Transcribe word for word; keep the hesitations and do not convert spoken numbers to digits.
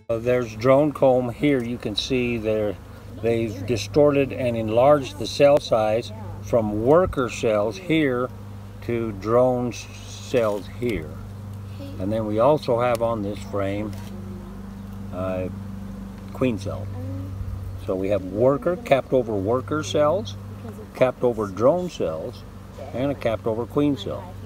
Uh, there's drone comb here. You can see there they've distorted and enlarged the cell size from worker cells here to drone cells here. And then we also have on this frame uh, queen cell. So we have worker, capped over worker cells, capped over drone cells, and a capped over queen cell.